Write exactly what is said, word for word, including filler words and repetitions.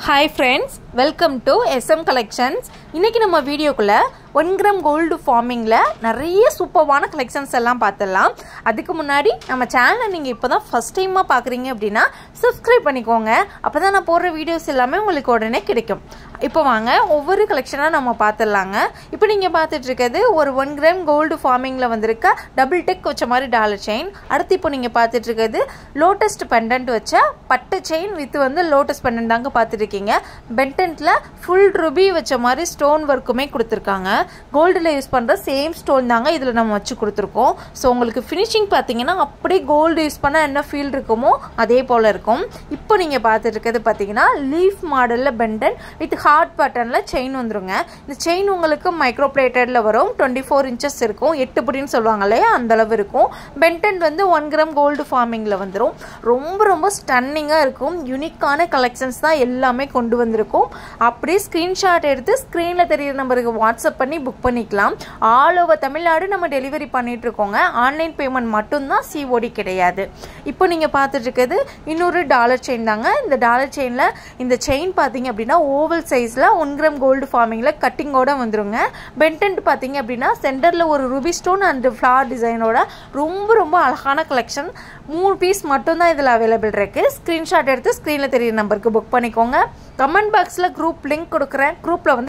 Hi friends, welcome to S M Collections. இன்னைக்கு நம்ம வீடியோக்குள்ள one gram gold formingல நிறைய சூப்பரான கலெக்ஷன்ஸ் எல்லாம் பார்த்தலாம். அதுக்கு முன்னாடி நம்ம சேனலை நீங்க இப்போதான் ஃபர்ஸ்ட் டைமா பார்க்கறீங்க அப்படினா Subscribe பண்ணிக்கோங்க. அப்பதான் நான் போடுற வீடியோஸ் எல்லாமே உங்களுக்கு உடனே கிடைக்கும். இப்போ வாங்க ஒவ்வொரு கலெக்ஷனா நம்ம பார்த்தலாங்க. இப்போ நீங்க பார்த்துட்டு இருக்கிறது ஒரு one gram gold formingல வந்திருக்க டபுள் டெக் வச்ச மாதிரி டாலர் செயின். அடுத்து இப்போ நீங்க பார்த்துட்டு இருக்கிறது லோட்டஸ் பெண்டன்ட் வச்ச பட்டு செயின் வித் வந்து லோட்டஸ் பெண்டன்ட் தாங்க பார்த்துட்டு இருக்கீங்க. பெண்டன்ட்ல ஃபுல் ரூபி வச்ச மாதிரி ஸ்டோன் வர்க்குமே கொடுத்திருக்காங்க. கோல்ட்ல யூஸ் பண்ற சேம் ஸ்டோன் தாங்க இதுல நம்ம வச்சு கொடுத்திருக்கோம். சோ உங்களுக்கு ஃபினிஷிங் பாத்தீங்கன்னா அப்படியே கோல்ட் யூஸ் பண்ணா என்ன ஃபீல் இருக்குமோ அதே போல இருக்கும். இப்போ நீங்க பார்த்துட்டு இருக்கிறது பாத்தீங்கன்னா லீஃப் மாடல்ல பெண்டன்ட் வித் ஹார்ட் பேட்டர்ன்ல செயின் வந்துருங்க. இந்த செயின் உங்களுக்கு மைக்ரோ பிளேட்டட்ல வரும். twenty-four inches இருக்கும். எட்டு புடின்னு சொல்வாங்களே அந்த அளவு இருக்கும். பெண்டன்ட் வந்து one gram கோல்ட் ஃபார்மிங்ல வந்துரும். ரொம்ப ரொம்ப ஸ்டன்னிங்கா இருக்கும். யூனிக்கான கலெக்ஷன்ஸ் தான் எல்லாமே கொண்டு வந்திருக்கும். அப்படியே ஸ்கிரீன்ஷாட் எடுத்து ஸ்கிரீன்ல தெரியுற நம்பருக்கு வாட்ஸ்அப் பண்ணி புக் பண்ணிக்கலாம். ஆல் ஓவர் தமிழ்நாடு நம்ம டெலிவரி பண்ணிட்டு இருக்கோங்க. ஆன்லைன் பேமெண்ட் மட்டும் தான், சிஓடி கிடையாது. இப்போ நீங்க பார்த்துட்டு இருக்கிறது இன்னொரு டாலர் செயின் தாங்க. இந்த டாலர் செயின்ல இந்த செயின் பாத்தீங்க அப்படின்னா ஓவல் சைஸ்ல one gram கோல்ட் ஃபார்மிங்ல கட்டிங்கோட வந்துருங்க. பெண்டன்ட் பாத்தீங்க அப்படின்னா சென்டர்ல ஒரு ரூபி ஸ்டோன் அண்ட் ஃப்ளவர் டிசைனோட ரொம்ப ரொம்ப அழகான கலெக்ஷன். மூணு பீஸ் மட்டும் தான் இதுல அவைலபிள் இருக்கு. ஸ்கிரீன்ஷாட் எடுத்து ஸ்கிரீன்ல தெரியுற நம்பருக்கு புக் பண்ணிக்கோங்க. கமெண்ட் பாக்ஸ்ல குரூப் லிங்க் கொடுக்குறேன். குரூப்ல வந்து